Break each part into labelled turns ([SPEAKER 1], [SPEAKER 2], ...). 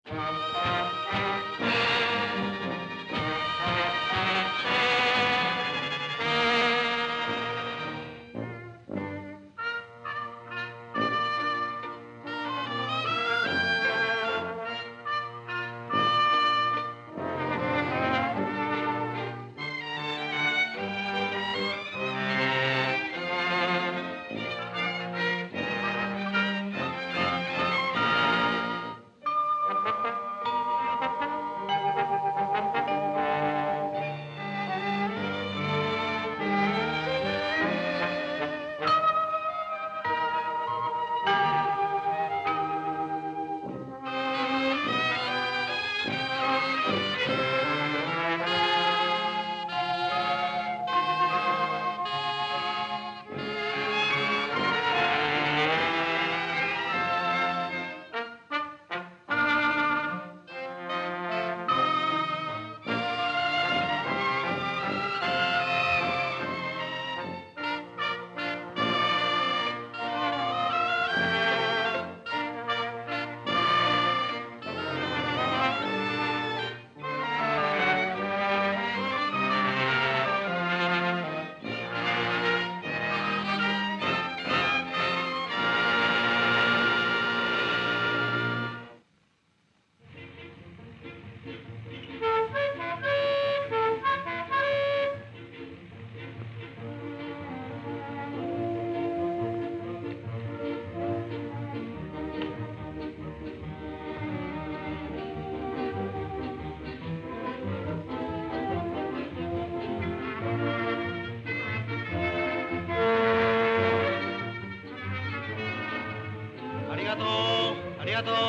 [SPEAKER 1] ありがとう、ありがとう。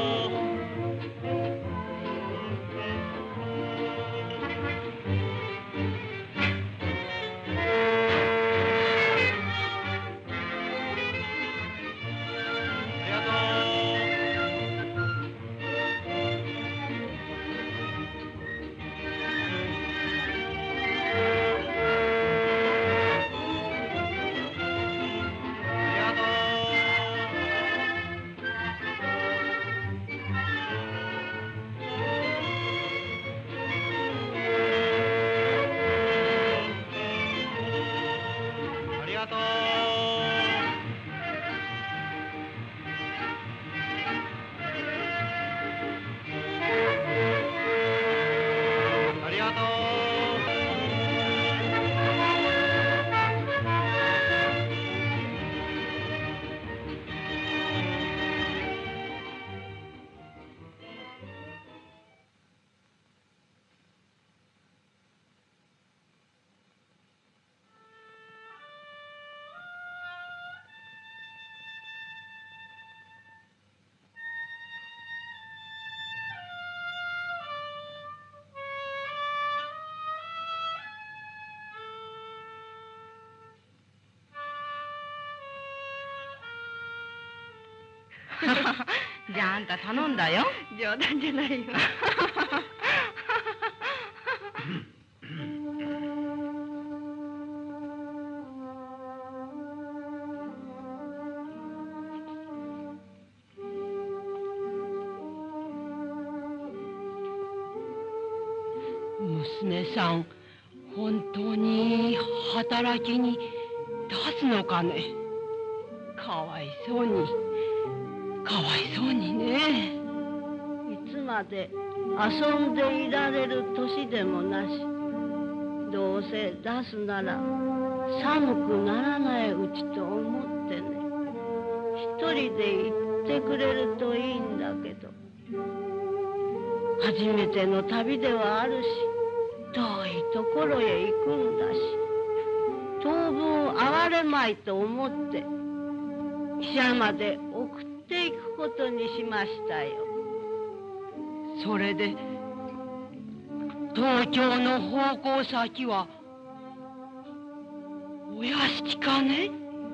[SPEAKER 2] じゃああんた頼んだよ。
[SPEAKER 3] 冗談じゃないよ。
[SPEAKER 2] 娘さん、本当に働きに出すのかね。かわいそうに、かわいそうにね。
[SPEAKER 3] いつまで遊んでいられる年でもなし、どうせ出すなら寒くならないうちと思ってね。一人で行ってくれるといいんだけど、初めての旅ではあるし、遠いところへ行くんだし、当分哀れまいと思って汽車まで送っていくことにしましたよ。
[SPEAKER 2] それで東京の奉公先はお屋敷かね。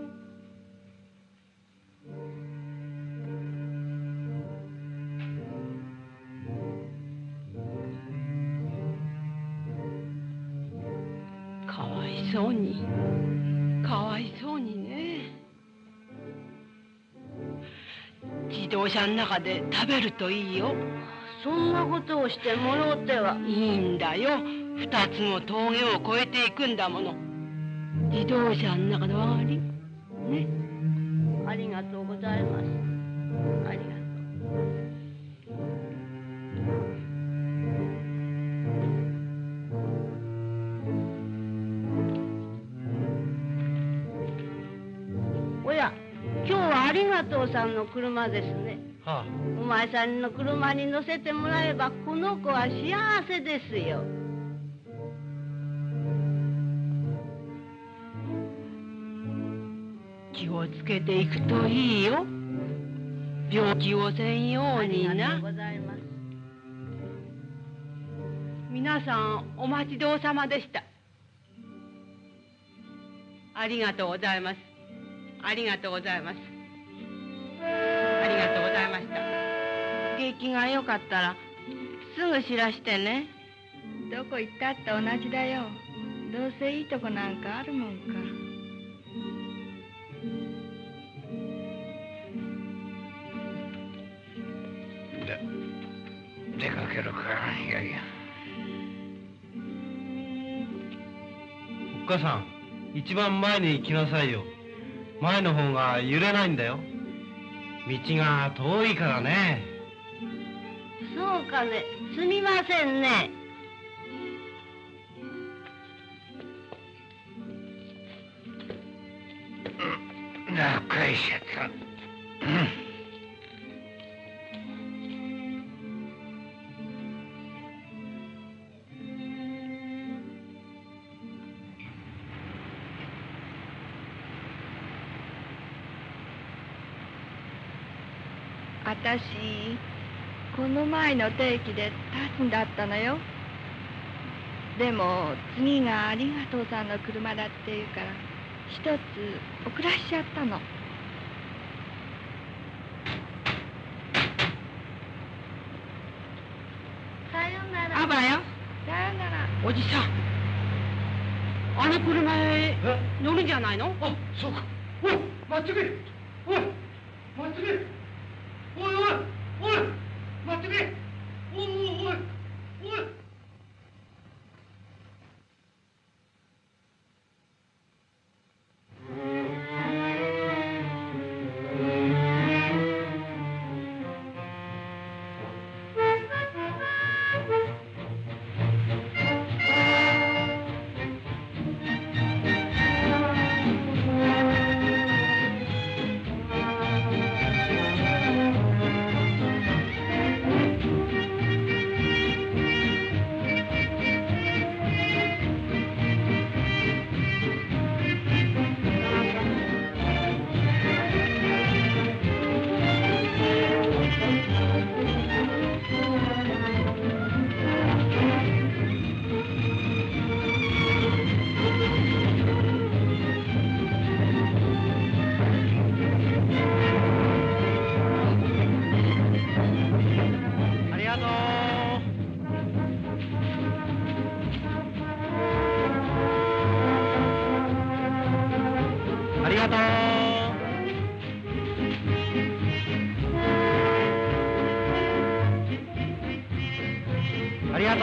[SPEAKER 2] かわいそうに、かわいそうにね。時自動車の中で食べるといいよ。
[SPEAKER 3] そんなことをしてもろうては。
[SPEAKER 2] いいんだよ。2つの峠を越えていくんだもの。自動車の中の上がりね。
[SPEAKER 3] ありがとうございます。ありがとう。おや、今日はありがとうさんの車ですね。
[SPEAKER 1] は
[SPEAKER 3] お前さんの車に乗せてもらえばこの子は幸せですよ。
[SPEAKER 2] 気をつけていくといいよ。病気をせんように
[SPEAKER 3] ありがと
[SPEAKER 2] な
[SPEAKER 3] う。ございます。
[SPEAKER 2] 皆さんお待ちどうさまでした。ありがとうございます。ありがとうございます。ありがとうございました。景気が良かったらすぐ知らしてね。
[SPEAKER 4] どこ行ったって同じだよ。どうせいいとこなんかあるもんか。
[SPEAKER 1] 出かけるか。いやいや。おっかさん、一番前に行きなさいよ。前の方が揺れないんだよ。道が遠いからね。
[SPEAKER 3] そうかね。すみませんね。
[SPEAKER 1] 返しちゃった。
[SPEAKER 4] あたし、この前の定期で立つんだったのよ。でも次がありがとうさんの車だっていうから一つ遅らしちゃったの。
[SPEAKER 3] さようなら。
[SPEAKER 2] あばよ。
[SPEAKER 4] さよなら。
[SPEAKER 2] おじさん、あの車へ乗るんじゃないの？
[SPEAKER 1] あ、そうか。おい、待ってくれ。おい、待ってくれ。おいおいおい、待ってくれ。おいおいおい。ありがとう。ありがとう。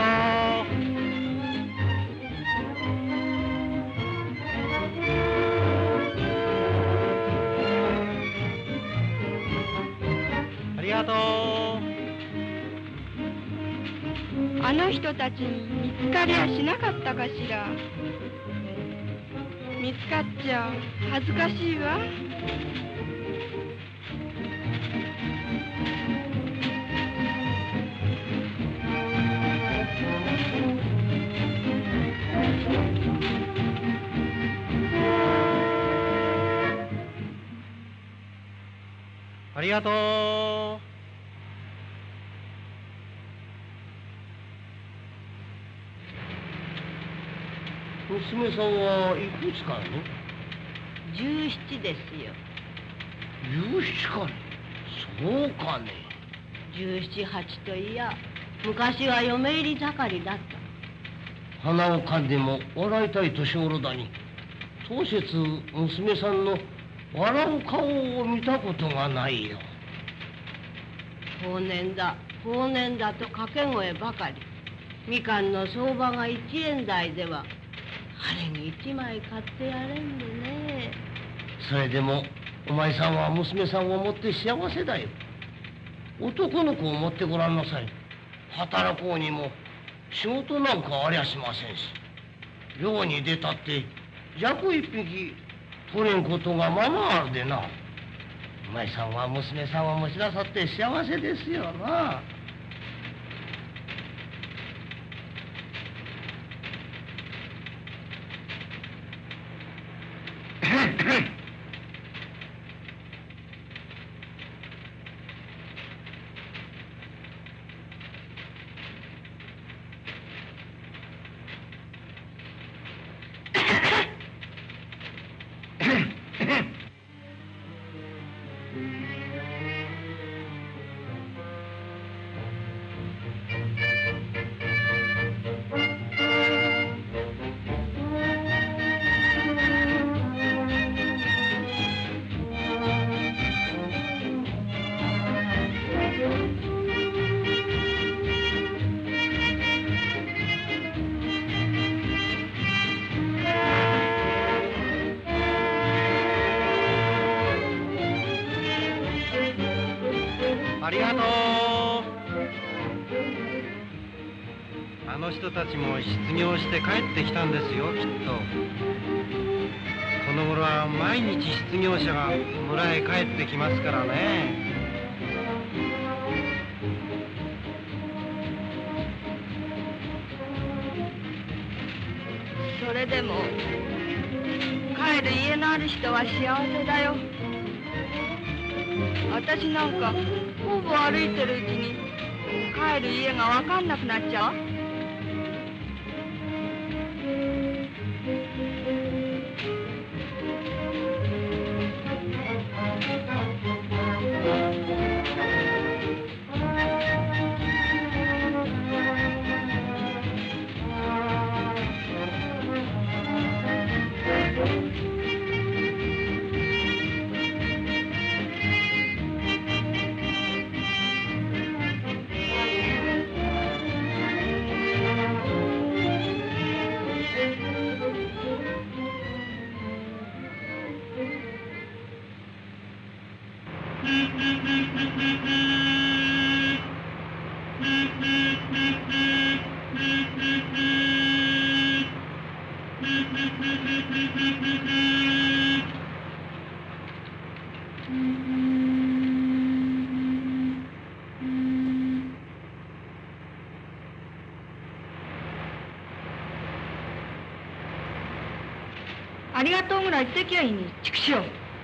[SPEAKER 1] ありがとう。
[SPEAKER 4] あの人たちに見つかりゃしなかったかしら。見つかっちゃ恥ずかしいわ。
[SPEAKER 1] ありがとう。娘さんはいくつかね
[SPEAKER 3] 17ですよ。
[SPEAKER 1] ？17かね。そうかね。
[SPEAKER 3] 17、8といや、昔は嫁入り盛りだった。
[SPEAKER 1] 鼻をかんでも笑いたい年頃だに、当節娘さんの笑う顔を見たことがないよ。
[SPEAKER 3] 法然だ法然だと掛け声ばかり。みかんの相場が1円台ではあれに1枚買ってやれんでね。
[SPEAKER 5] それでもお前さんは娘さんを持って幸せだよ。男の子を持ってごらんなさい。働こうにも仕事なんかありゃしませんし、漁に出たって弱一匹取れんことがままあるでな。お前さんは娘さんを持ちなさって幸せですよな。
[SPEAKER 1] ありがとう。あの人たちも失業して帰ってきたんですよ、きっと。この頃は毎日失業者が村へ帰ってきますからね。
[SPEAKER 4] それでも帰る家のある人は幸せだよ。私なんかほぼ歩いてるうちに帰る家が分かんなくなっちゃう。ありがとうぐらい言ってきゃいいに、畜生。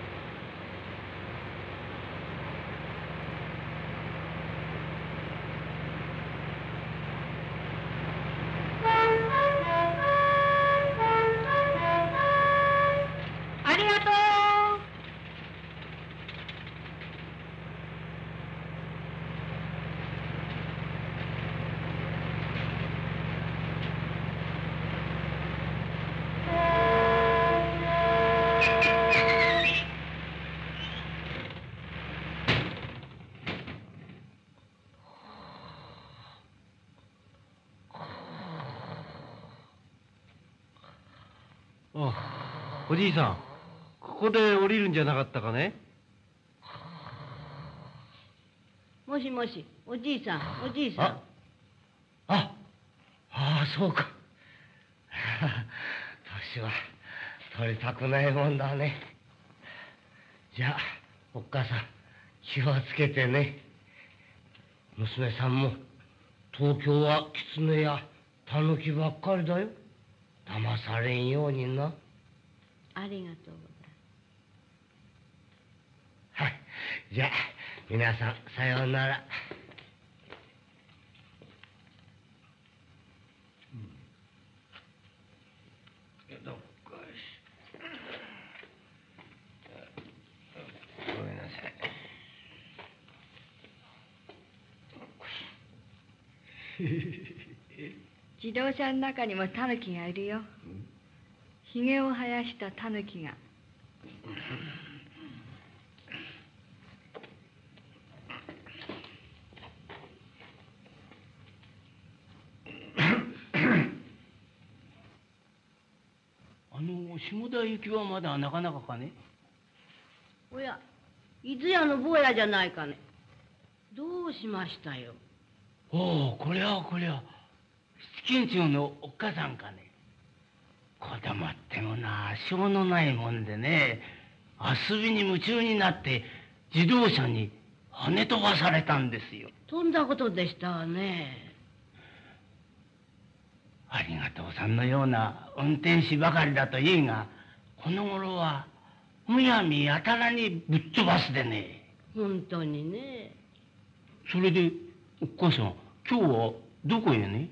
[SPEAKER 4] ありがとう。
[SPEAKER 1] あ、おじいさん、ここで降りるんじゃなかったかね。
[SPEAKER 3] もしもし、おじいさん、おじいさん。
[SPEAKER 5] そうか。年は取りたくないもんだね。じゃあおっかさん気をつけてね。娘さんも東京は狐やタヌキばっかりだよ。騙されんようにな。
[SPEAKER 3] ありがとうございます。
[SPEAKER 5] はい、じゃあ皆さんさようなら。どっこいし。ごめんなさい。
[SPEAKER 4] 自動車の中にもタヌキがいるよ。ひげを生やしたタヌキが。
[SPEAKER 5] 下田行きはまだなかなかかね。
[SPEAKER 3] おや、伊豆屋の坊やじゃないかね。どうしましたよ。
[SPEAKER 5] おお、こりゃ七金中のおっかさんかね。子供ってもな、しょうのないもんでね、遊びに夢中になって自動車に跳ね飛ばされたんですよ。
[SPEAKER 3] とんだことでしたわね。
[SPEAKER 5] ありがとうさんのような運転手ばかりだといいが、この頃はむやみやたらにぶっ飛ばすでね。
[SPEAKER 3] 本当にね。
[SPEAKER 5] それでおっかさん、今日はどこへね？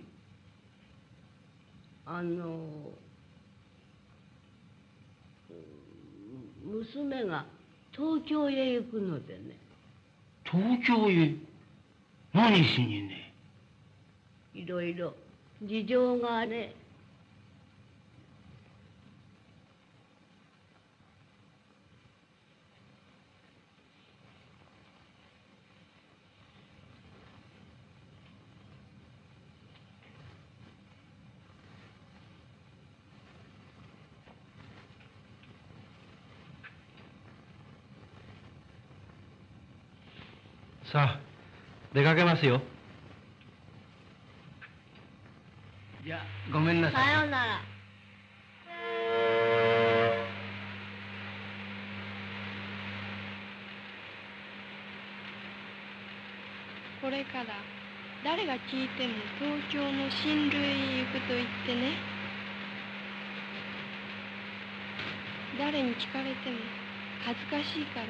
[SPEAKER 3] 娘が東京へ行くのでね。
[SPEAKER 5] 東京へ何しにね？
[SPEAKER 3] いろいろ事情がね。
[SPEAKER 1] さあ出かけますよ。
[SPEAKER 5] じゃあごめんなさい。
[SPEAKER 3] さようなら。
[SPEAKER 4] これから誰が聞いても東京の親類へ行くと言ってね。誰に聞かれても恥ずかしいから。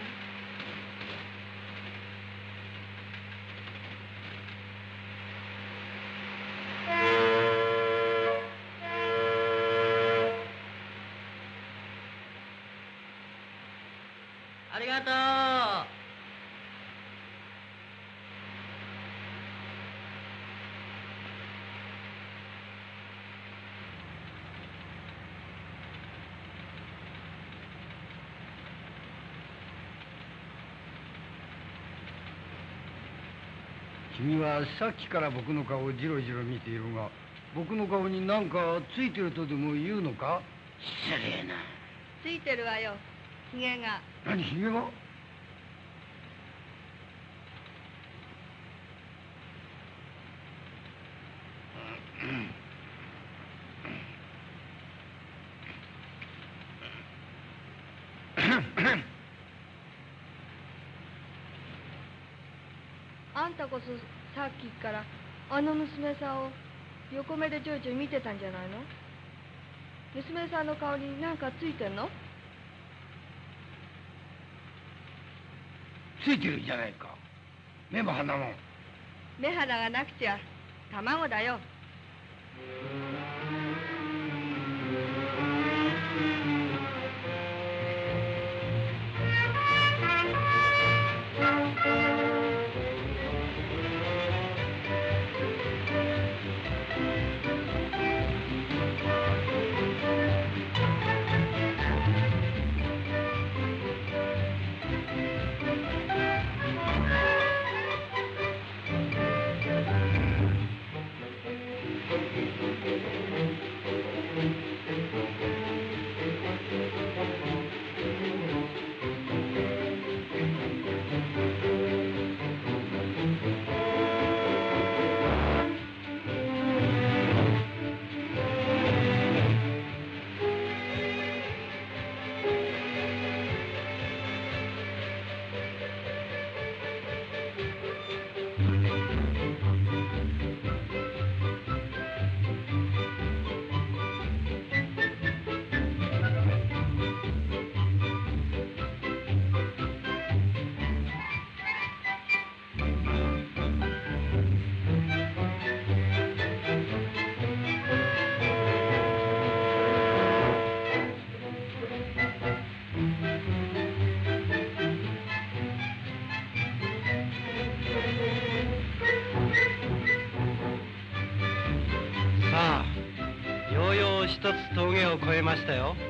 [SPEAKER 3] ありがとう。
[SPEAKER 6] 君はさっきから僕の顔をじろじろ見ているが、僕の顔に何かついてるとでも言うのか？
[SPEAKER 5] 失礼な。
[SPEAKER 4] ついてるわよ、ひげが。
[SPEAKER 6] 何、ひげが？
[SPEAKER 4] あんたこそさっきからあの娘さんを横目でちょいちょい見てたんじゃないの？娘さんの顔に何かついてんの？
[SPEAKER 6] ついてるじゃないか。目も鼻も。
[SPEAKER 4] 目鼻がなくちゃ卵だよ。
[SPEAKER 1] さあようよう一つ峠を越えましたよ。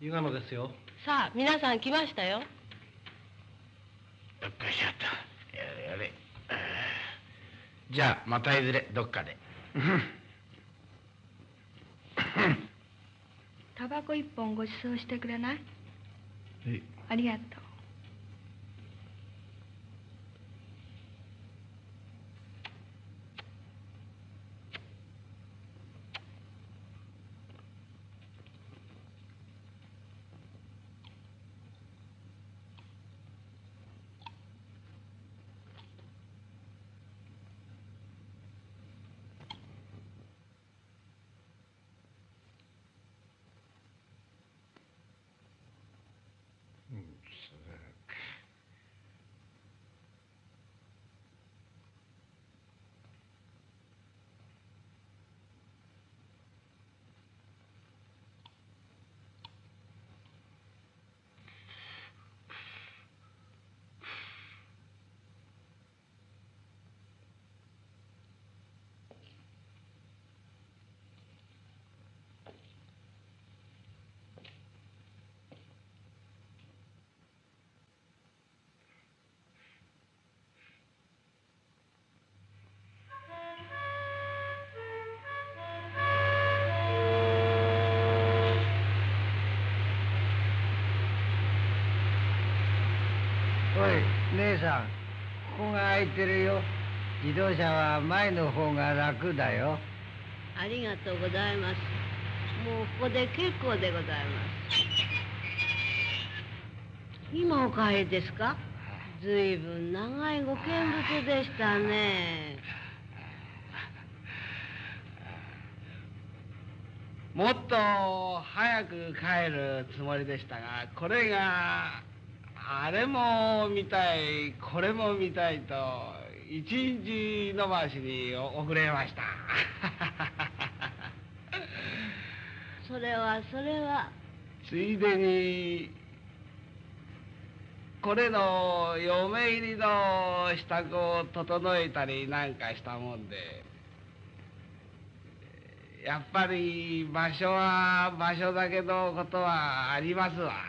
[SPEAKER 1] 湯河野ですよ。
[SPEAKER 2] さあ皆さん来ましたよ。
[SPEAKER 7] どっかしちゃった。やれやれ。じゃあまたいずれどっかで。
[SPEAKER 4] タバコ一本ご馳走してくれない？ありがとう。
[SPEAKER 6] おい姉さん、ここが空いてるよ。自動車は前の方が楽だよ。
[SPEAKER 3] ありがとうございます。もうここで結構でございます。今お帰りですか？ずいぶん長いご見物でしたね。
[SPEAKER 7] もっと早く帰るつもりでしたが、これがあれも見たいこれも見たいと一日延ばしに遅れました。
[SPEAKER 3] それは
[SPEAKER 7] ついでにこれの嫁入りの支度を整えたりなんかしたもんで、やっぱり場所は場所だけのことはありますわ。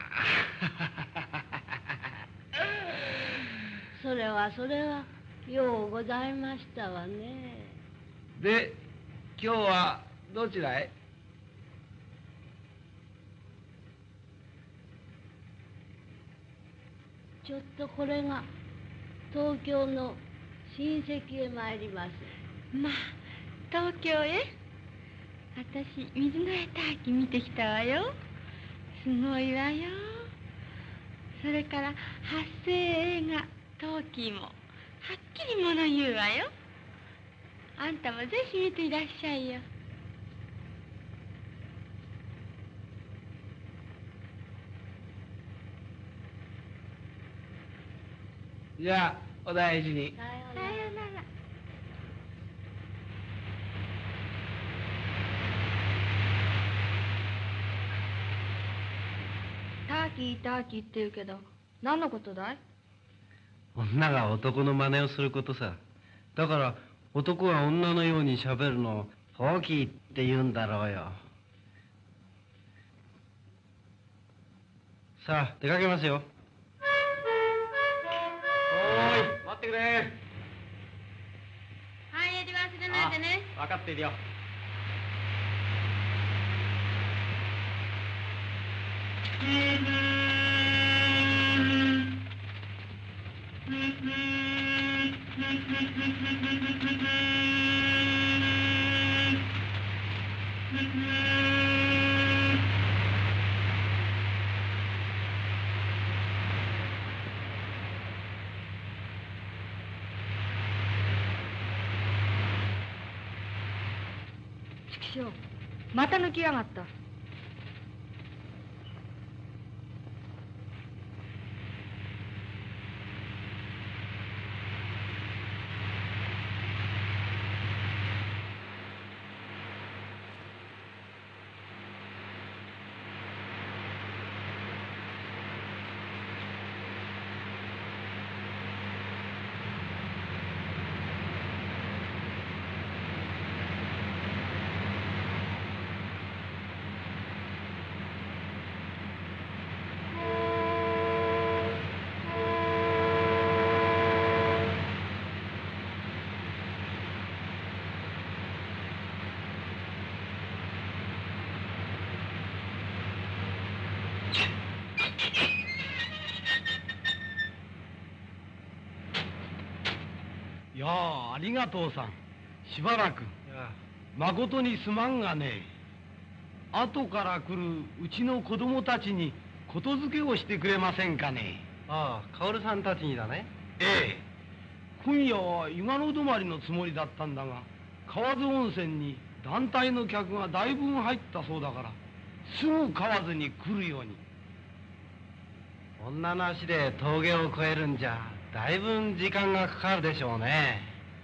[SPEAKER 3] それはようございましたわね。
[SPEAKER 7] で、今日はどちらへ？
[SPEAKER 3] ちょっとこれが東京の親戚へ参ります。
[SPEAKER 4] まあ、東京へ？私、水の絵大気見てきたわよ。すごいわよ。それから発声映画トーキーもはっきりもの言うわよ。あんたもぜひ見ていらっしゃいよ。
[SPEAKER 7] じゃあお大事に。
[SPEAKER 3] さよう
[SPEAKER 4] さ
[SPEAKER 3] なら。
[SPEAKER 4] よなら。ターキーって言うけど、何のことだい？
[SPEAKER 1] 女が男の真似をすることさ。だから男は女のように喋るのをホーキーって言うんだろうよ。さあ出かけますよ。おーい待ってくれ。
[SPEAKER 4] はい、エディ忘れないでね。
[SPEAKER 1] 分かっているよ。
[SPEAKER 4] 畜生、また抜きやがった。
[SPEAKER 7] あ、ありがとうさん。しばらくまことにすまんがね、後から来るうちの子供たちにことづけをしてくれませんかね。
[SPEAKER 1] ああ、薫さんたちにだね。
[SPEAKER 7] ええ。今夜は湯ヶ野泊まりのつもりだったんだが、河津温泉に団体の客がだいぶ入ったそうだから、すぐ河津に来るように。
[SPEAKER 1] 女の足で峠を越えるんじゃだいぶ時間がかかるでしょうね。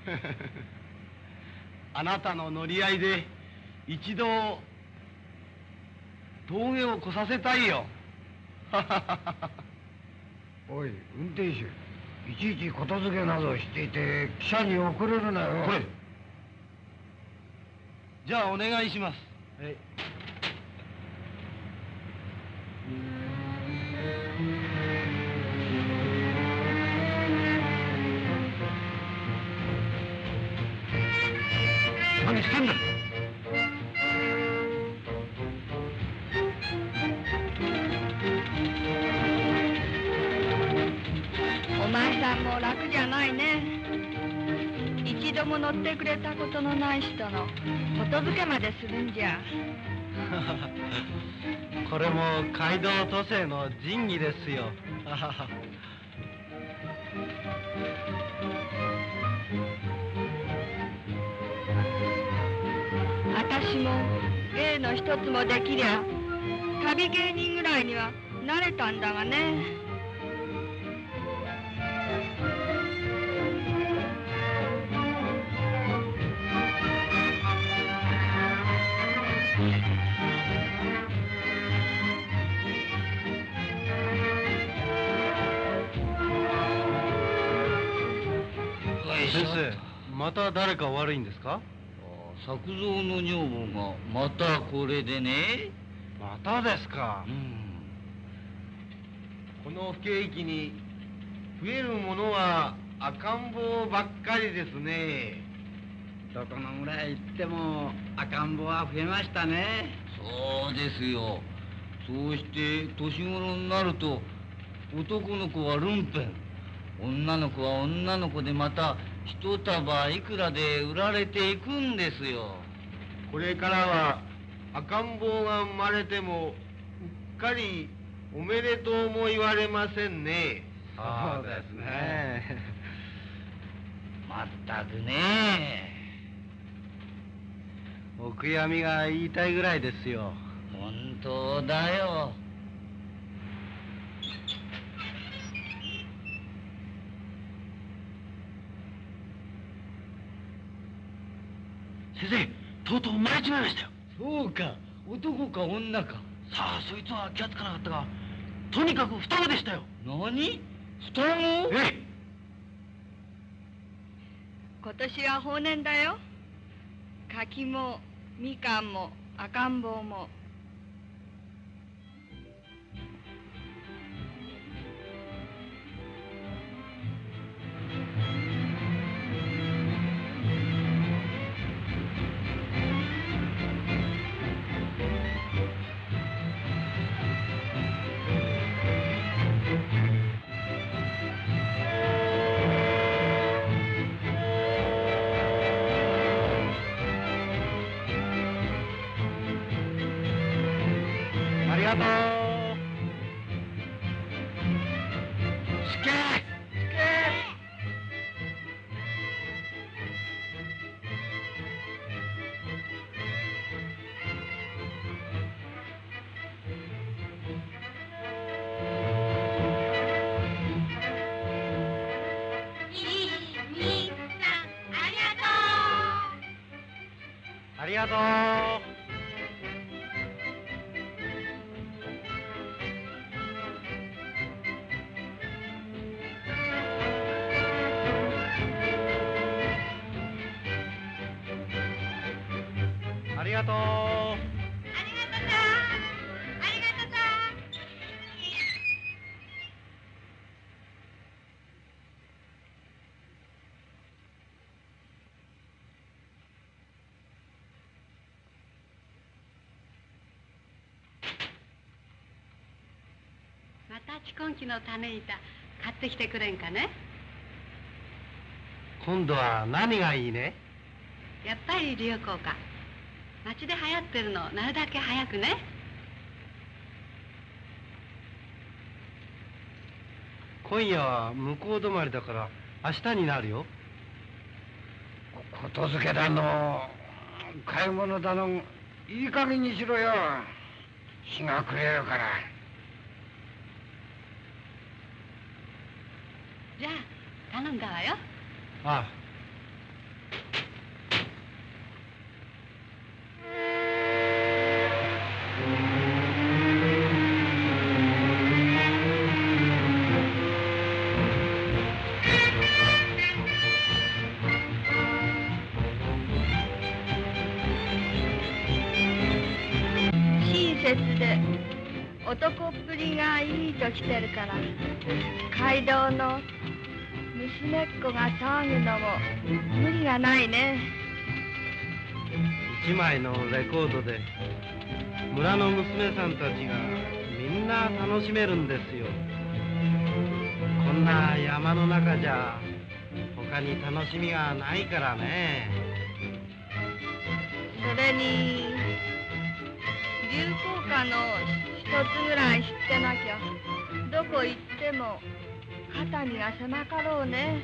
[SPEAKER 7] あなたの乗り合いで一度峠を越させたいよ。
[SPEAKER 6] おい、運転手、いちいちことづけなどしていて汽車に遅れるなよ。
[SPEAKER 7] これじゃあお願いします。
[SPEAKER 1] はい。
[SPEAKER 6] 何してんだ。
[SPEAKER 4] お前さんも楽じゃないね。一度も乗ってくれたことのない人のことづけまでするんじゃ。
[SPEAKER 1] これも街道都政の仁義ですよ。
[SPEAKER 4] 私も芸の一つもできりゃ旅芸人ぐらいにはなれたんだがね。
[SPEAKER 1] 先生、また誰か悪いんですか？
[SPEAKER 5] 作蔵の女房がまたこれでね。
[SPEAKER 1] またですか。
[SPEAKER 7] この不景気に増えるものは赤ん坊ばっかりですね。
[SPEAKER 8] どこの村へ行っても赤ん坊は増えましたね。
[SPEAKER 5] そうですよ。そうして年頃になると男の子はルンペン、女の子は女の子でまた一束いくらで売られていくんですよ。
[SPEAKER 7] これからは赤ん坊が生まれてもうっかりおめでとうも言われませんね。
[SPEAKER 1] そうですね。
[SPEAKER 5] まったくね。
[SPEAKER 1] お悔やみが言いたいぐらいですよ。
[SPEAKER 5] 本当だよ。
[SPEAKER 1] 先生、とうとう生まれちまいましたよ。
[SPEAKER 5] そうか、男か女か。
[SPEAKER 1] さあ、そいつは気がつかなかったが、とにかく双子でしたよ。
[SPEAKER 5] 何？双子？
[SPEAKER 1] ええ。
[SPEAKER 4] 今年は豊年だよ。柿もみかんも赤ん坊も。
[SPEAKER 1] ありがとう。すけありがとう。ありがとう。
[SPEAKER 2] また蓄音機の種板買ってきてくれんかね。
[SPEAKER 1] 今度は何がいいね？
[SPEAKER 9] やっぱり流行歌。街で流行ってるのなるだけ早くね。
[SPEAKER 1] 今夜は向こう泊まりだから明日になるよ。
[SPEAKER 6] ことづけだの買い物だのいい加減にしろよ。日が暮れるから。
[SPEAKER 9] じゃあ頼んだわよ。
[SPEAKER 1] ああ。
[SPEAKER 4] 親切で男っぷりがいいと来てるから、街道の娘っ子が騒ぐのも無理がないね。
[SPEAKER 1] 一枚のレコードで村の娘さんたちがみんな楽しめるんですよ。こんな山の中じゃ他に楽しみがないからね。
[SPEAKER 4] それに流行歌の一つぐらい知ってなきゃどこ行っても肩身が狭かろうね。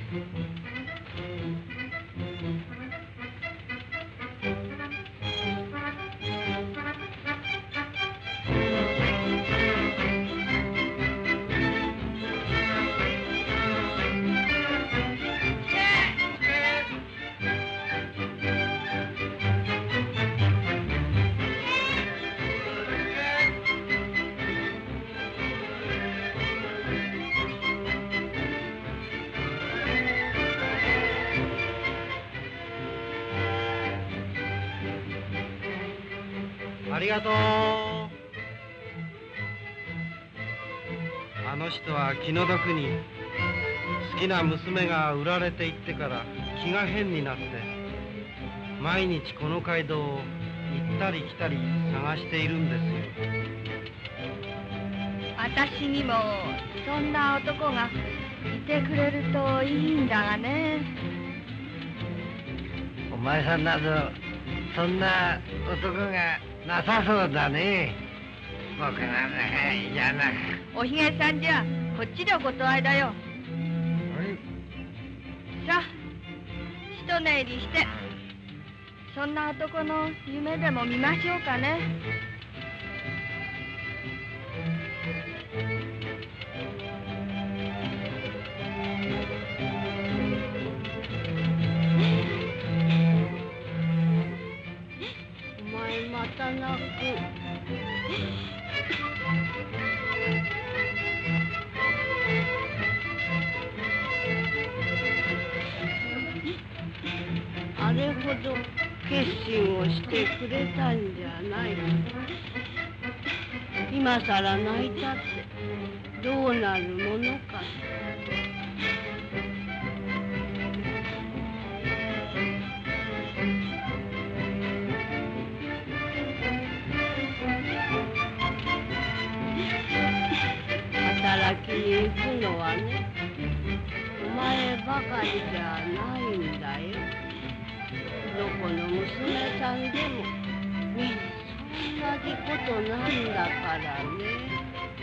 [SPEAKER 1] ありがとう。あの人は気の毒に好きな娘が売られていってから気が変になって毎日この街道を行ったり来たり探しているんですよ。
[SPEAKER 4] 私にもそんな男がいてくれるといいんだがね。
[SPEAKER 5] お前さんなどそんな男がなさそうだね。僕のねじゃなく。
[SPEAKER 4] おひげさんじゃこっちでお断りだよ。さあ一寝入りしてそんな男の夢でも見ましょうかね。
[SPEAKER 3] お前また泣く。あれほど決心をしてくれたんじゃない。今さら泣いたってどうなるものか。働きに行くのはね、お前ばかりじゃないんだよ。どこの娘さんでもみんな同じことなんだからね。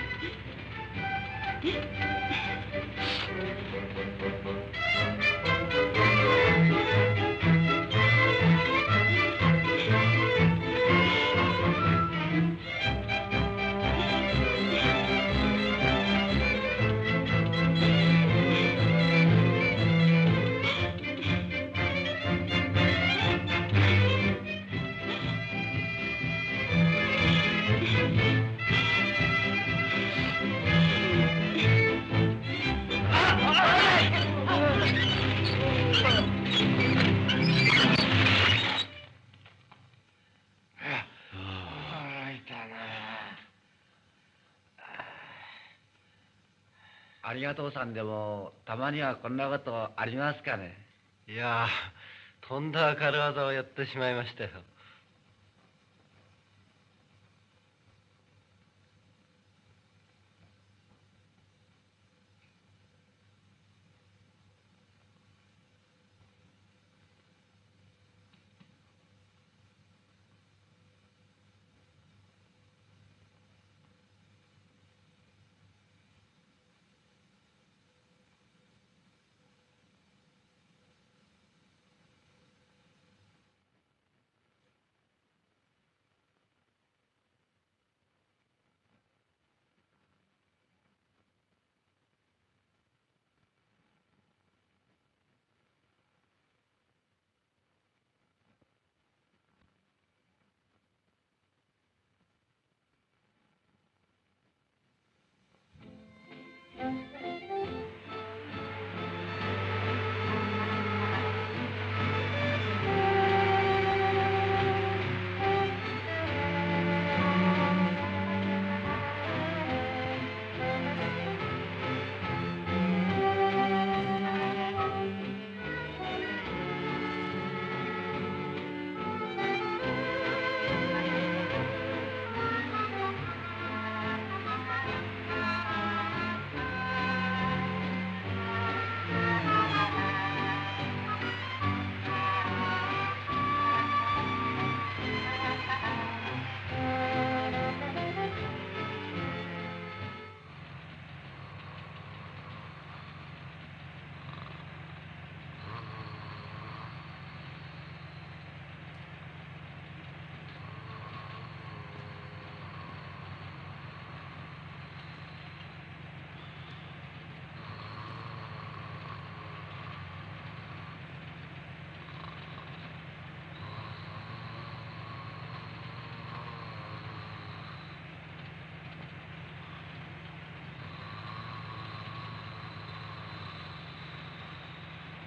[SPEAKER 8] ありがとうさんでもたまにはこんなことありますかね。
[SPEAKER 1] いやとんだ軽業をやってしまいましたよ。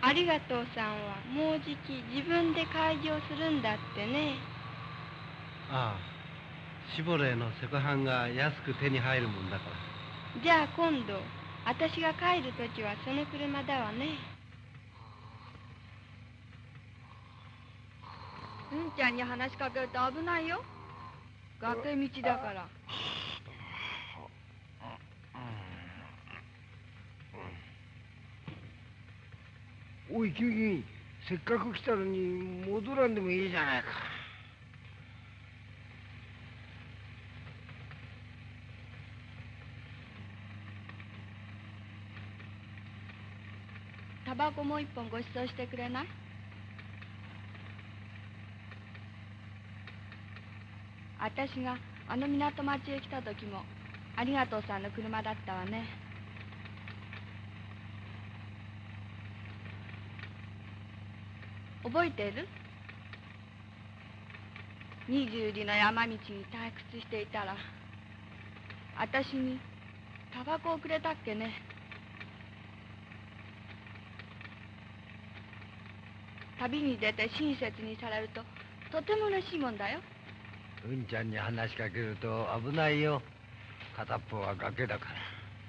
[SPEAKER 4] ありがとうさんはもうじき自分で開業するんだってね。
[SPEAKER 1] ああ、シボレーのセコハンが安く手に入るもんだから。
[SPEAKER 4] じゃあ今度私が帰る時はその車だわね。うんちゃんに話しかけると危ないよ。崖道だから。
[SPEAKER 6] おい君、せっかく来たのに戻らんでもいいじゃないか。
[SPEAKER 4] タバコもう一本ご馳走してくれない？私があの港町へ来た時もありがとうさんの車だったわね。覚えてる？20里の山道に退屈していたら私にタバコをくれたっけね。旅に出て親切にされるととても嬉しいもんだよ。
[SPEAKER 6] うんちゃんに話しかけると危ないよ。片っぽは崖だから。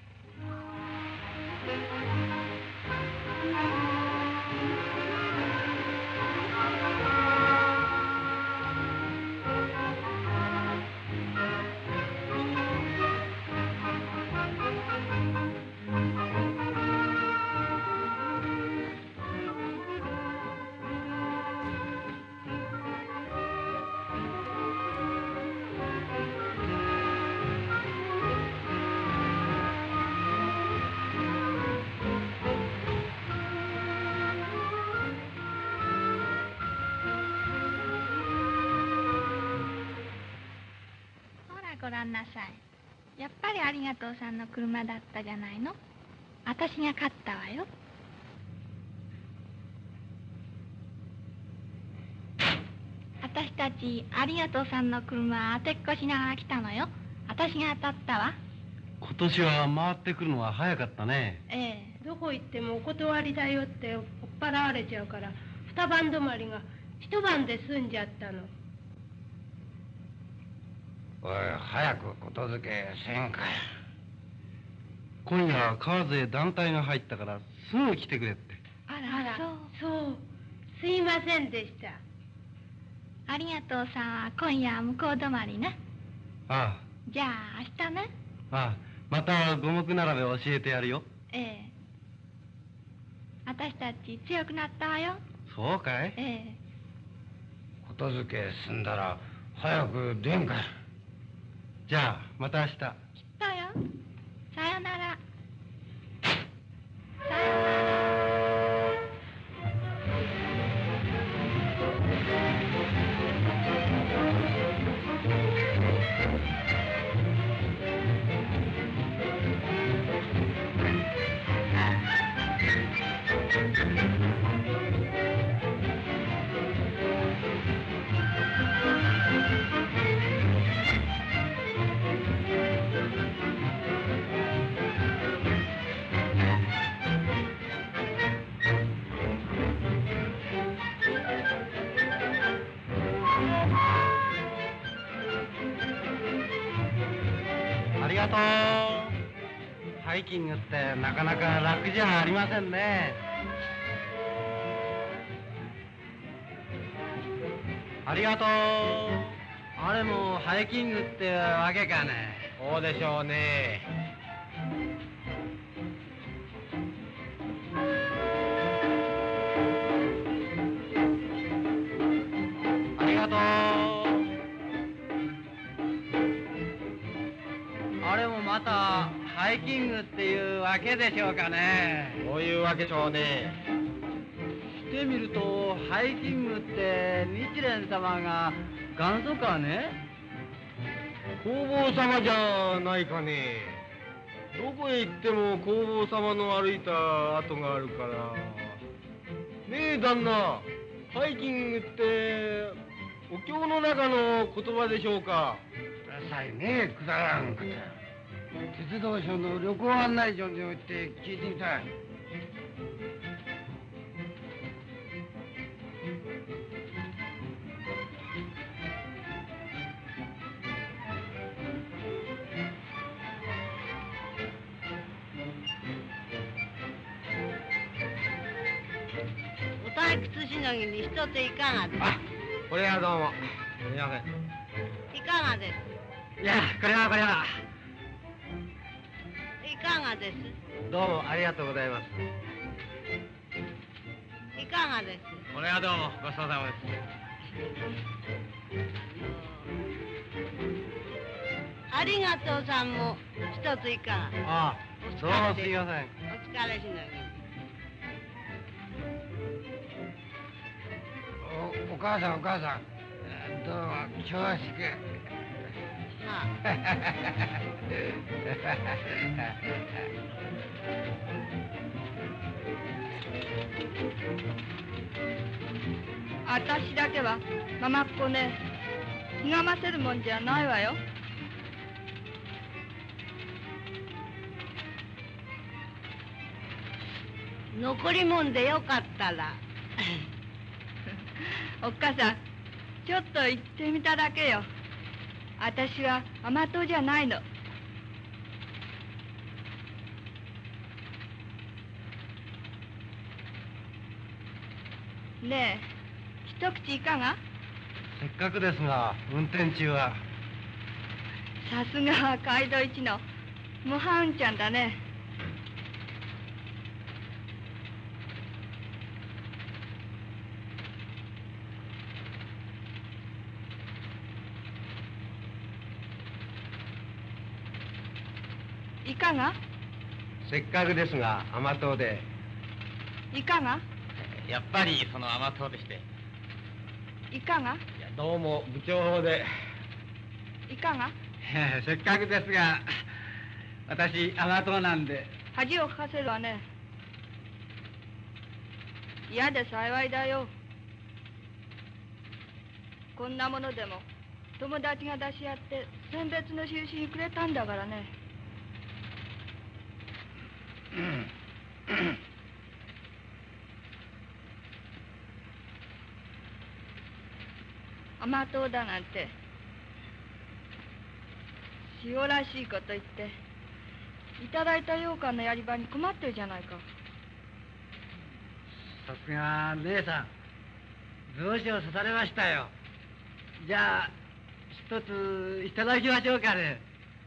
[SPEAKER 4] ごらんなさい。やっぱりありがとうさんの車だったじゃないの。私が勝ったわよ。私たちありがとうさんの車当てっこしながら来たのよ。私が当たったわ。
[SPEAKER 1] 今年は回ってくるのは早かったね。
[SPEAKER 4] ええ。
[SPEAKER 2] どこ行ってもお断りだよって追っ払われちゃうから二晩泊まりが一晩で済んじゃったの。
[SPEAKER 6] おい、早くことづけせんか。
[SPEAKER 1] 今夜川津へ団体が入ったからすぐ来てくれって。
[SPEAKER 4] あら、
[SPEAKER 2] そうすいませんでした。
[SPEAKER 4] ありがとうさんは今夜向こう泊まりね。
[SPEAKER 1] ああ。
[SPEAKER 4] じゃあ明日ね。
[SPEAKER 1] ああ、また五目並べ教えてやるよ。
[SPEAKER 4] ええ。私たち強くなったわよ。
[SPEAKER 1] そうかい？
[SPEAKER 4] ええ。
[SPEAKER 6] ことづけ済んだら早く出んか。
[SPEAKER 1] じゃあまた明日。
[SPEAKER 4] きっとよ。さよなら。さよなら。
[SPEAKER 1] ありがとう。ハイキングってなかなか楽じゃありませんね。ありがとう。あれもハイキングってわけかね。
[SPEAKER 6] そうでしょうね。
[SPEAKER 1] ありがとう。あれもまたハイキングっていうわけでしょうかね。
[SPEAKER 6] そういうわけでしょうね。
[SPEAKER 1] してみるとハイキングって日蓮様が元祖かね。
[SPEAKER 6] 弘法様じゃないかね。どこへ行っても弘法様の歩いた跡があるから。ねえ旦那、ハイキングってお経の中の言葉でしょうか。うるさいね、くだらんこと。鉄道省の旅行案内所において聞いてみたい。
[SPEAKER 3] しのぎに一ついかがです。
[SPEAKER 6] あ、これはどうも。すみません。
[SPEAKER 3] いかがです。
[SPEAKER 1] いや、これは。
[SPEAKER 3] いかがです。
[SPEAKER 6] どうもありがとうございます。
[SPEAKER 3] いかがです。
[SPEAKER 1] これはどうもごちそうさまです。
[SPEAKER 3] ありがとうさんも一ついかが。
[SPEAKER 1] ああ、どうもすみません。
[SPEAKER 3] お疲れしのぎ。
[SPEAKER 1] お母さん、どうも恐縮。
[SPEAKER 4] 私だけはママっ子ね、ひがませるもんじゃないわよ。
[SPEAKER 3] 残りもんでよかったら。
[SPEAKER 4] おっかさん、ちょっと行ってみただけよ。私は甘党じゃないの。ねえ、一口いかが？
[SPEAKER 1] せっかくですが、運転中は。
[SPEAKER 4] さすがは街道一の無半運ちゃんだね。いかが？
[SPEAKER 6] せっかくですが甘党で。
[SPEAKER 4] いかが？
[SPEAKER 1] やっぱりその甘党でして。
[SPEAKER 4] いかが？
[SPEAKER 6] いや、どうも部長法で。
[SPEAKER 4] いかが？
[SPEAKER 7] せっかくですが、私甘党なんで。
[SPEAKER 4] 恥をかかせるわね。嫌で幸いだよ。こんなものでも友達が出し合って選別の印にくれたんだからね。甘党だなんて塩らしいこと言っていただいた羊羹のやり場に困ってるじゃないか。
[SPEAKER 1] さすが姉さん、図星を刺されましたよ。じゃあ一ついただきましょうかね。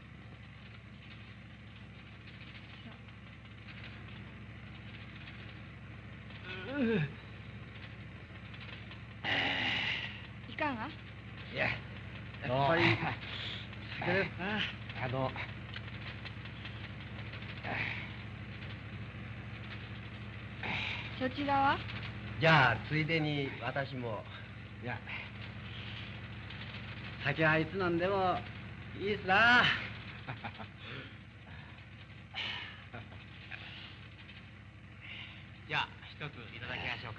[SPEAKER 4] いかが？
[SPEAKER 1] いや、やっぱり酒ですな。
[SPEAKER 4] そちらは？
[SPEAKER 6] じゃあついでに私も。
[SPEAKER 1] いや、酒はいつ飲んでもいいっすな。じゃあ一ついただきましょうか。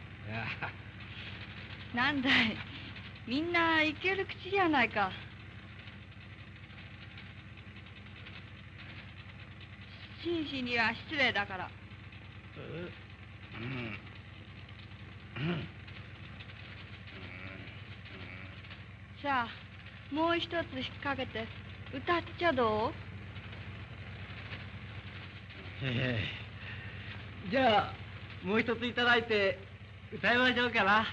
[SPEAKER 4] なんだい、みんないける口じゃないか。紳士には失礼だから。さあ、もう一つ引っ掛けて歌っちゃどう？
[SPEAKER 1] じゃあもう一ついただいて歌いましょうかな。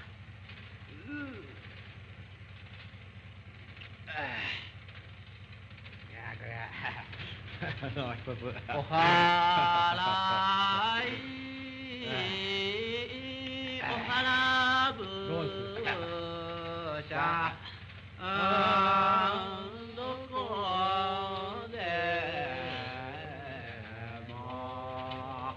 [SPEAKER 1] おはらいおはらぶしゃどこでも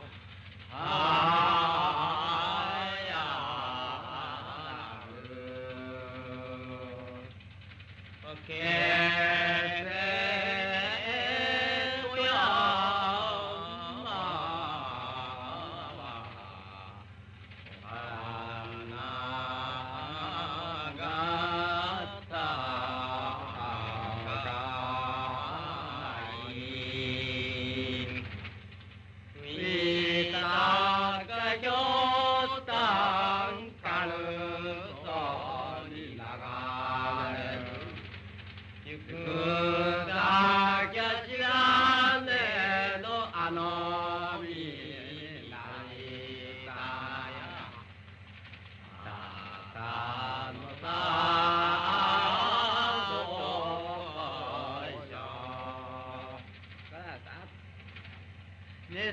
[SPEAKER 1] 雪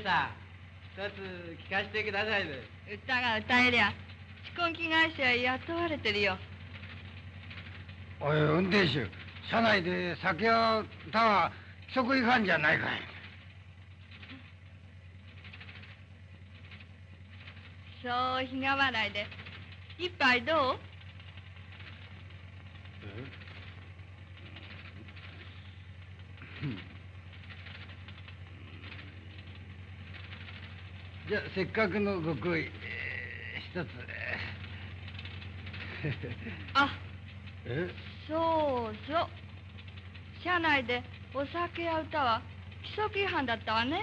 [SPEAKER 7] さん、一つ聞かせてくださいね。
[SPEAKER 4] 歌が歌えりゃ仕込み会社へ雇われてるよ。
[SPEAKER 10] おい、運転手、車内で酒や歌は規則違反じゃないかい。
[SPEAKER 4] そう苦笑いで一杯どう？
[SPEAKER 10] じゃあせっかくのご厚意、一つ。
[SPEAKER 4] あ、
[SPEAKER 10] え？
[SPEAKER 4] そうそう。車内でお酒や歌は規則違反だったわね。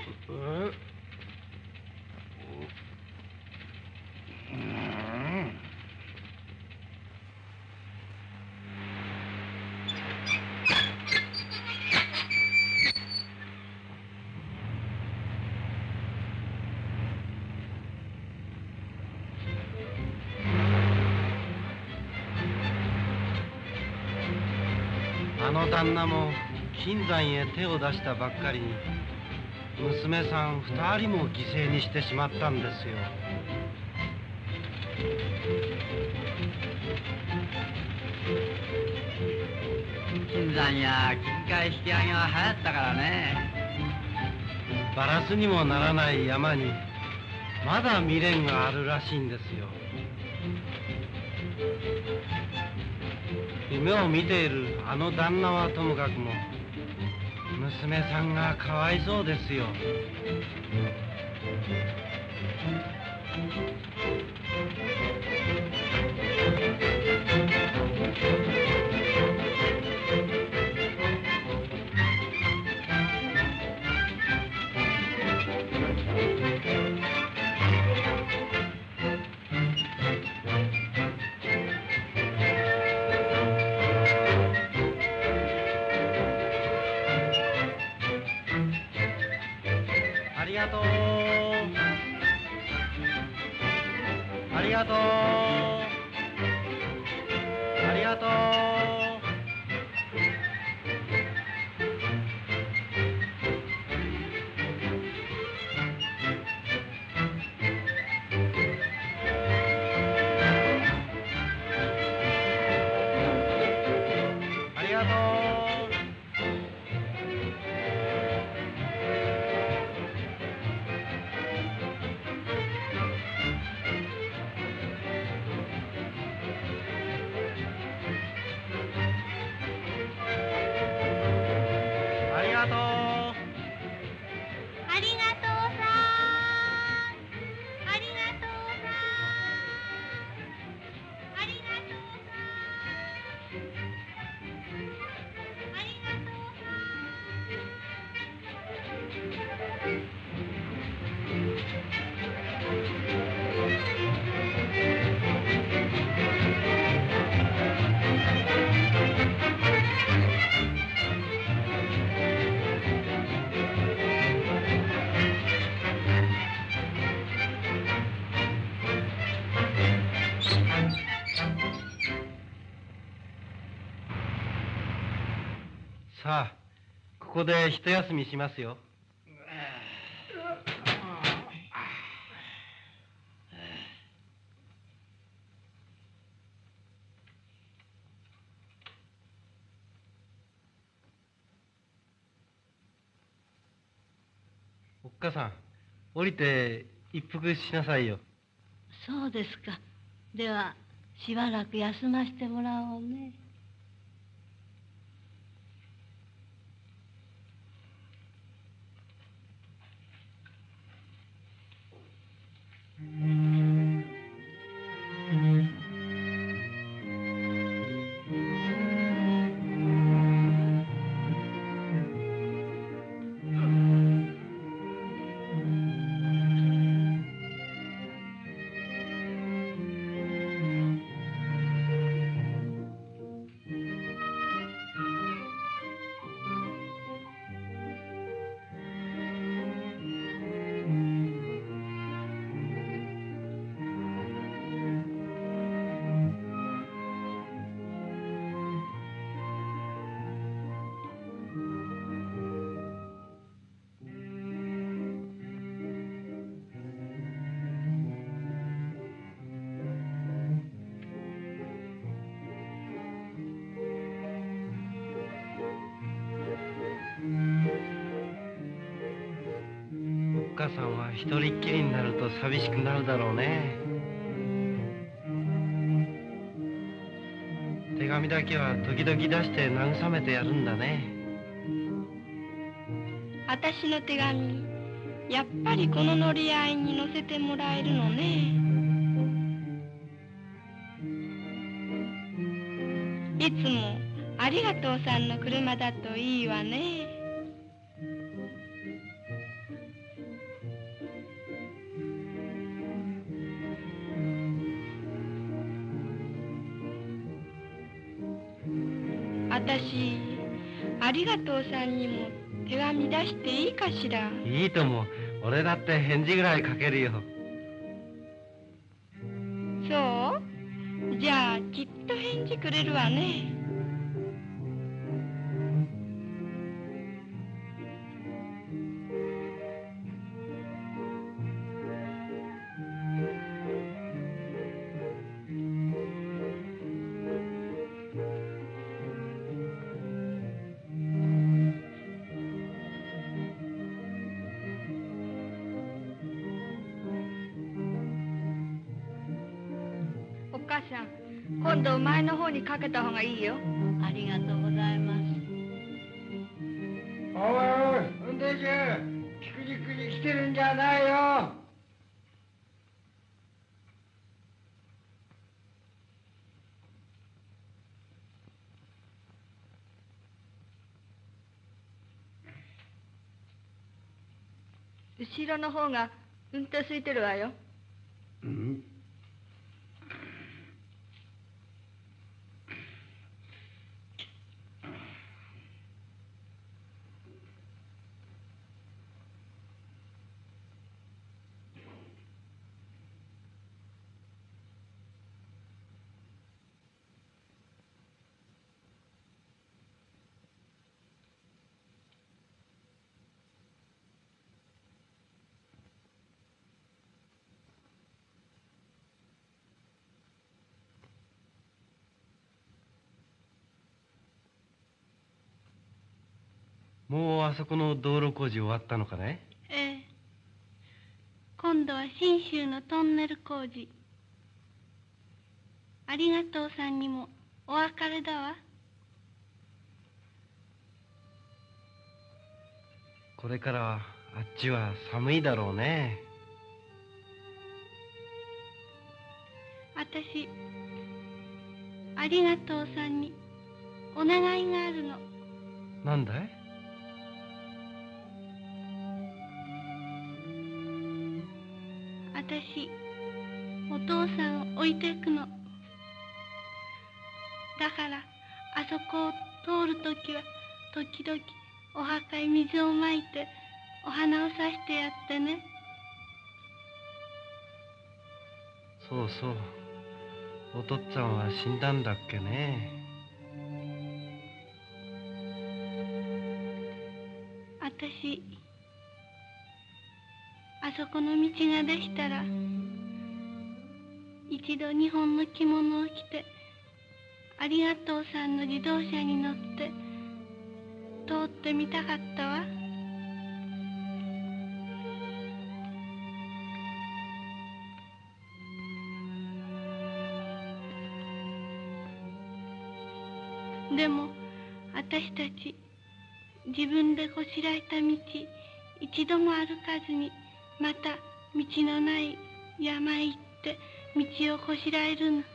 [SPEAKER 1] あの旦那も金山へ手を出したばっかりに娘さん2人も犠牲にしてしまったんですよ。
[SPEAKER 8] 金山や金塊引き上げが流行ったからね。
[SPEAKER 1] バラスにもならない山にまだ未練があるらしいんですよ。夢を見ているあの旦那はともかくも娘さんがかわいそうですよ。ありがとう。ありがとう。ありがとう。ありがとう。ありがとう。
[SPEAKER 3] ありがとうさん。ありがとうさん。ありがとうさん。ありがとうさ
[SPEAKER 1] さあ、ここで一休みしますよ。おっかさん、降りて一服しなさいよ。
[SPEAKER 3] そうですか。ではしばらく休ませてもらおうね。
[SPEAKER 1] 母さんは一人っきりになると寂しくなるだろうね。手紙だけは時々出して慰めてやるんだね。
[SPEAKER 4] 私の手紙、やっぱりこの乗り合いに乗せてもらえるのね。いつもありがとうさんの車だといいわね。私、ありがとうさんにも手紙出していいかしら。
[SPEAKER 1] いいとも。俺だって返事ぐらい書けるよ。
[SPEAKER 4] そう？じゃあきっと返事くれるわね。お母さん、今度前の方にかけた方がいいよ。
[SPEAKER 3] ありがとうございます。
[SPEAKER 10] おいおい、運転手、ピクニックに来てるんじゃないよ。
[SPEAKER 4] 後ろの方がうんと空いてるわよ。
[SPEAKER 10] うん。
[SPEAKER 1] もうあそこの道路工事終わったのかね。
[SPEAKER 3] ええ。今度は信州のトンネル工事。ありがとうさんにもお別れだわ。
[SPEAKER 1] これからはあっちは寒いだろうね。
[SPEAKER 3] 私、ありがとうさんにお願いがあるの。
[SPEAKER 1] なんだい？
[SPEAKER 3] 私、お父さんを置いていくの。だからあそこを通るときは時々お墓へ水をまいてお花をさしてやってね。
[SPEAKER 1] そうそう。お父っつぁんは死んだんだっけね。
[SPEAKER 3] 私、あそこの道ができたら一度日本の着物を着てありがとうさんの自動車に乗って通ってみたかったわ。でも私たち自分でこしらえた道一度も歩かずにまた道のない山へ行って道をこしらえるのは。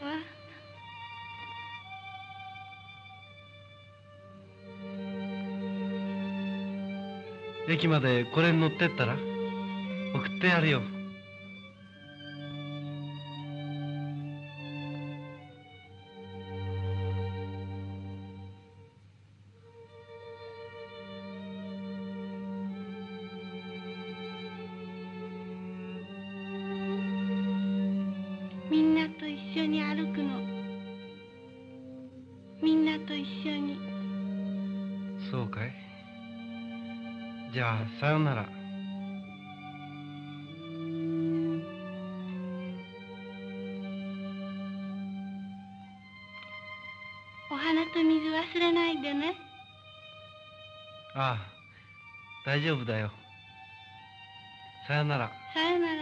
[SPEAKER 1] 駅までこれに乗ってったら送ってやるよ。
[SPEAKER 3] みんなと一緒に歩くの。みんなと一緒に。
[SPEAKER 1] そうかい。じゃあさよなら。
[SPEAKER 3] お花と水忘れないでね。
[SPEAKER 1] ああ、大丈夫だよ。 さよなら。
[SPEAKER 3] さよなら。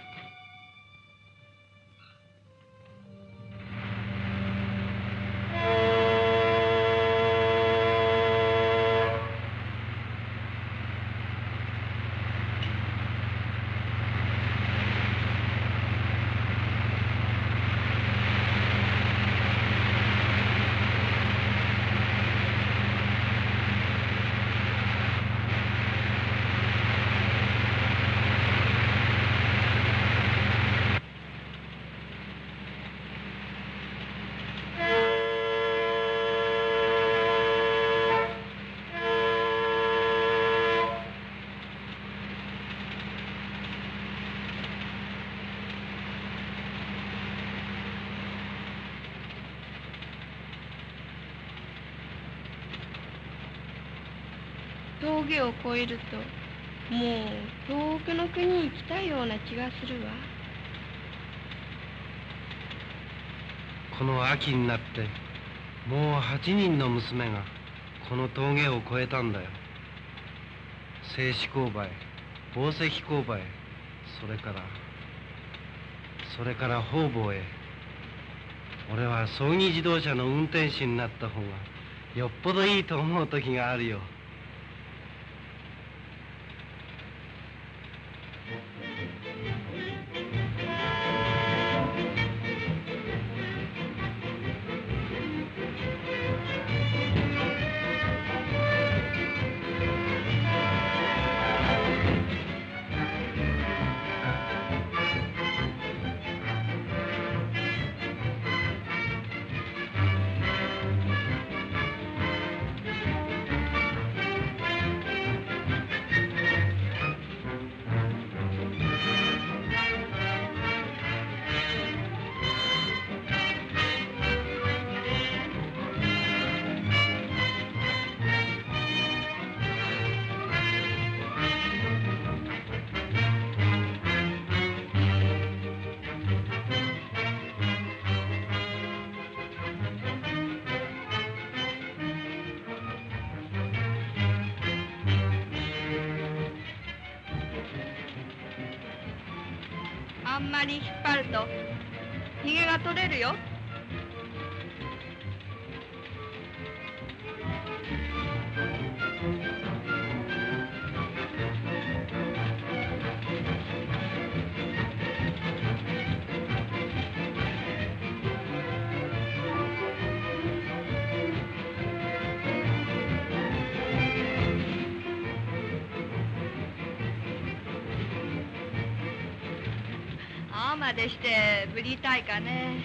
[SPEAKER 4] 峠を越えるともう遠くの国に来たような気がするわ。
[SPEAKER 1] この秋になってもう8人の娘がこの峠を越えたんだよ。製紙工場へ、宝石工場へ、それから方々へ。俺は葬儀自動車の運転手になった方がよっぽどいいと思う時があるよ。
[SPEAKER 4] あんまり引っ張るとひげが取れるよ。ああまでしてぶりたいかね。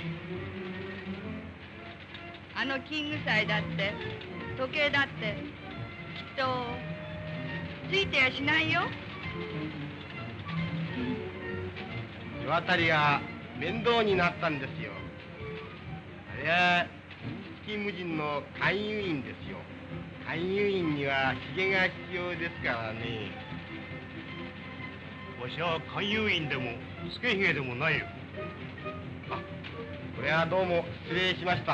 [SPEAKER 4] あの金具材だって時計だってきっとついてやしないよ。
[SPEAKER 6] 世渡りが面倒になったんですよ。あれは月無人の勧誘員ですよ。勧誘員にはひげが必要ですからね。わしは勧誘員でもつけひげでもないよ。あ、これはどうも失礼しました。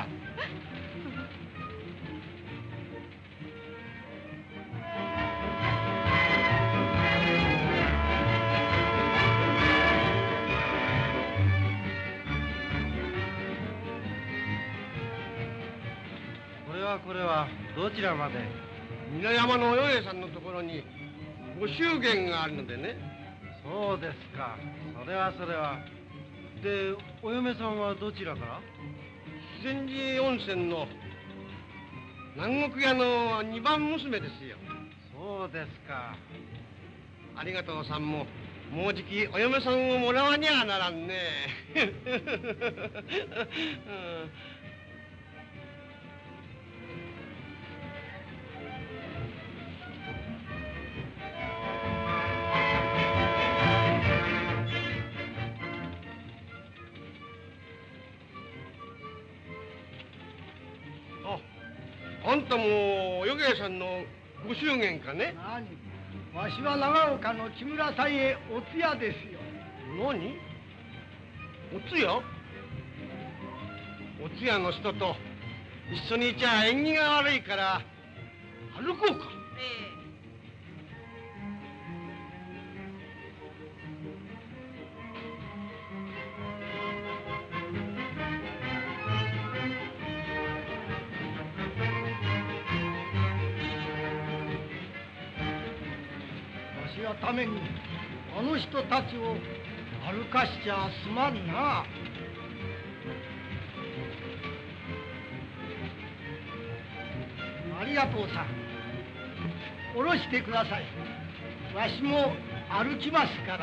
[SPEAKER 1] これはどちらまで？
[SPEAKER 6] 皆山のおよえさんのところにご祝言があるのでね。
[SPEAKER 1] そうですか。それは。で、お嫁さんはどちらから？
[SPEAKER 6] 千寺温泉の南国屋の2番娘ですよ。
[SPEAKER 1] そうですか。
[SPEAKER 6] ありがとうさんももうじきお嫁さんをもらわにゃならんね。あんたもおよげさんのご祝言かね。
[SPEAKER 10] 何？わしは長岡の木村さんへお通夜ですよ。
[SPEAKER 6] 何？お通夜？お通夜の人と一緒にいちゃ縁起が悪いから歩こうか。
[SPEAKER 10] がためにあの人たちを歩かしちゃすまんな。ありがとうさん。下ろしてください。わしも歩きますから。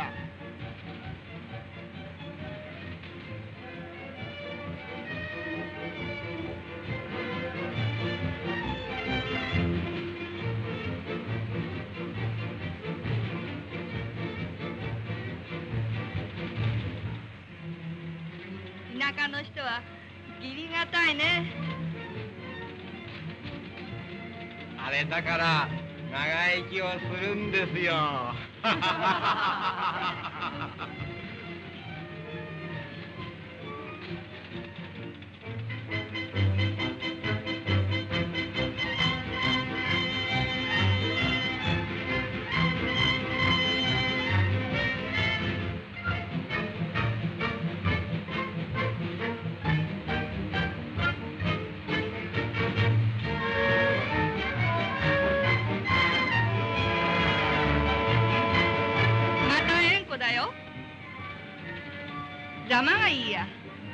[SPEAKER 4] 田舎の人は義理がたいね。
[SPEAKER 6] あれだから長生きをするんですよ。
[SPEAKER 4] ざまがいいや。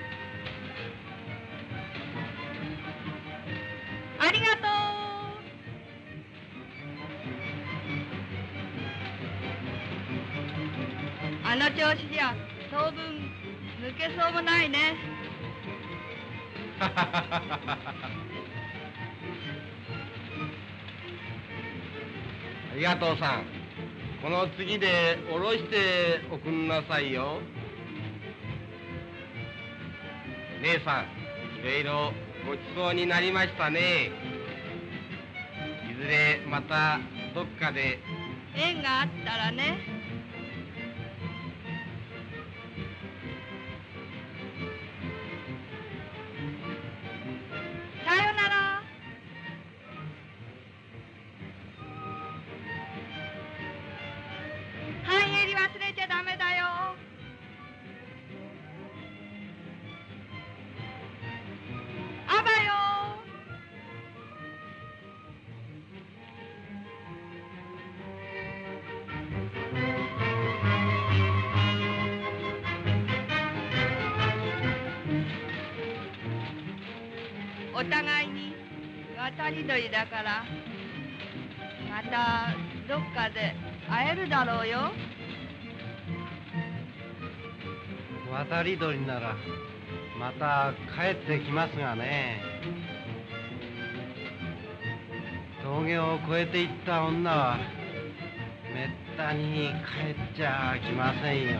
[SPEAKER 4] ありがとう。あの調子じゃ当分抜けそうもないね。
[SPEAKER 6] ありがとうさん。この次で下ろしておくんなさいよ。姉さん、いろいろごちそうになりましたね。いずれまたどっかで
[SPEAKER 4] 縁があったらね。さよなら。半襟忘れちゃダメだよ。あばよ。お互いに渡り鳥だからまたどっかで会えるだろうよ。
[SPEAKER 1] 渡り鳥ならまた帰ってきますがね。峠を越えていった女はめったに帰っちゃきませんよ。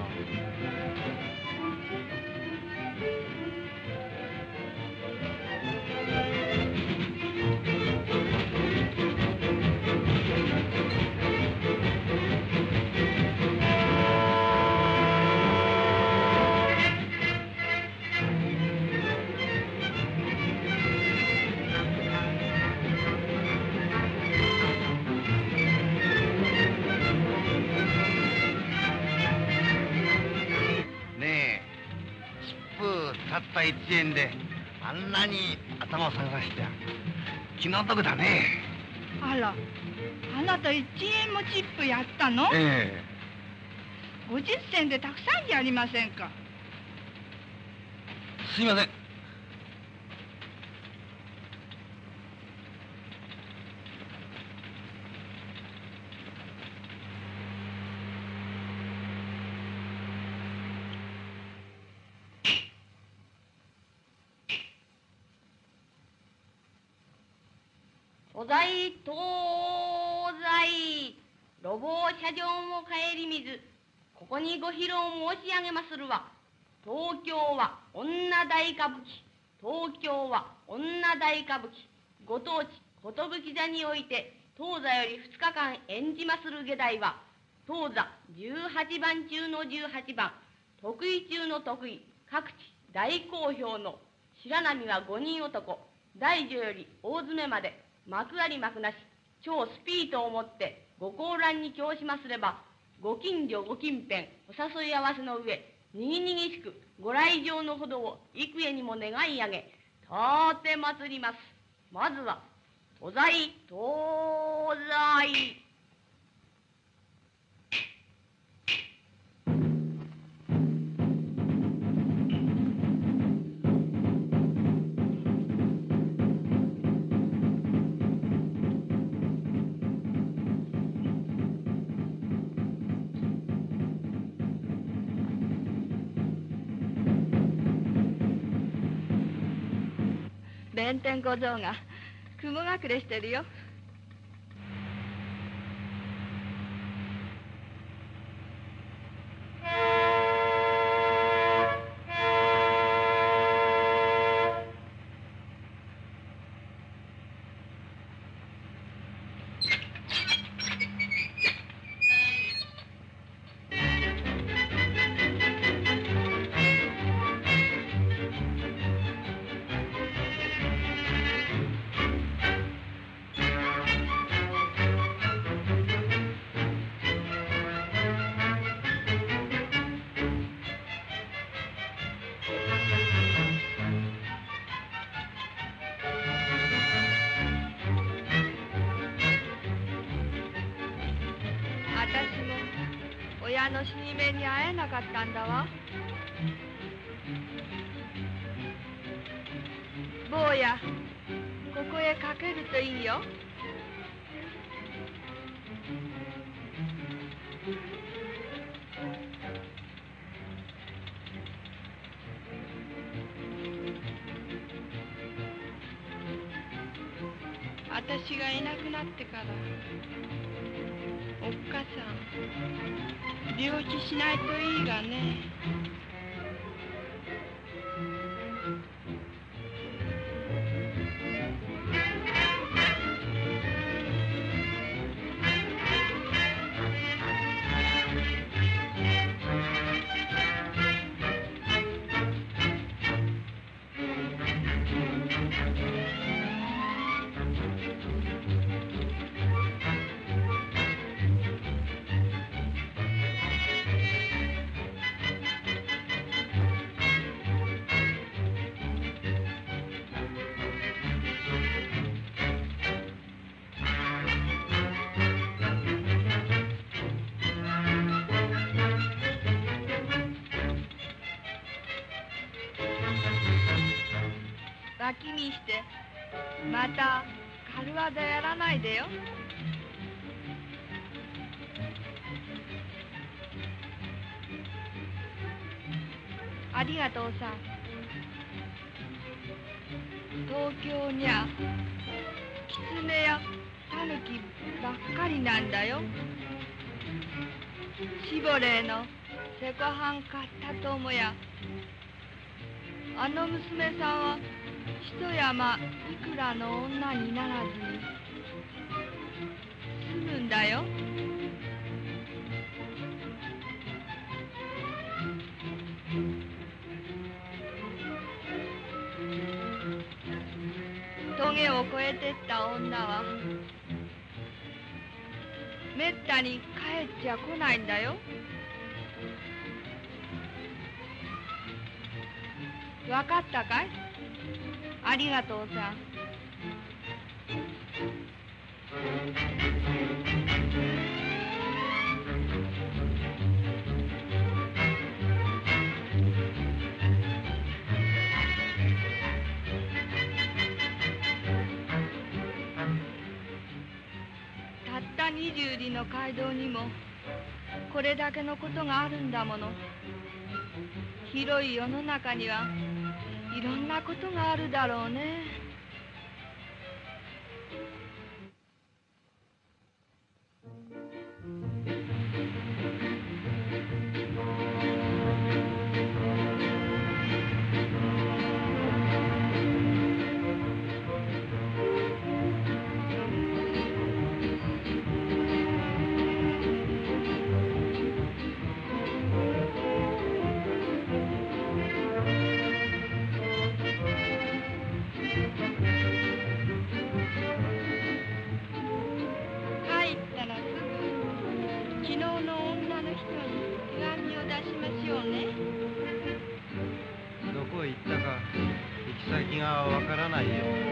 [SPEAKER 10] たった1円であんなに頭を下がして気の毒だね。
[SPEAKER 4] あら、あなた1円もチップやったの？
[SPEAKER 10] ええ。
[SPEAKER 4] 50銭でたくさんじゃありませんか。
[SPEAKER 10] すいません。
[SPEAKER 3] 東西東西路傍車上も帰り見ず、ここにご披露申し上げまするは、東京は女大歌舞伎、東京は女大歌舞伎、ご当地寿座において当座より2日間演じまする下題は、当座18番中の18番、得意中の得意、各地大好評の白波は5人男、大女より大詰めまで、幕あり幕なし、超スピードをもってご高覧に供しますれば、ご近所ご近辺お誘い合わせの上、にぎにぎしくご来場のほどを幾重にも願い上げ、たて祭ります。まずは東西東西。
[SPEAKER 4] 炎天小僧が雲隠れしてるよ。親の死に目に会えなかったんだわ。坊や、ここへかけるといいよ。私がいなくなってからおっかさん病気しないといいがね。脇にしてまた軽業やらないでよ。ありがとうさん。東京にゃ狐や狸ばっかりなんだよ。シボレーのセコハン買ったと思や。あの娘さんは一山いくらの女にならずに済むんだよ。棘を越えてった女はめったに帰っちゃ来ないんだよ。わかったかい？ありがとうさん。たった20里の街道にもこれだけのことがあるんだもの。広い世の中にはいろんなことがあるだろうね。
[SPEAKER 1] 先がわからないよ。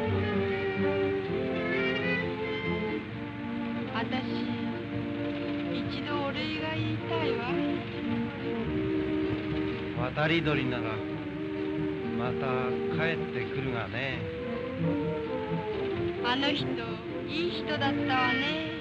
[SPEAKER 4] 私一度お礼が言いたいわ。
[SPEAKER 1] 渡り鳥ならまた帰ってくるがね。
[SPEAKER 4] あの人いい人だったわね。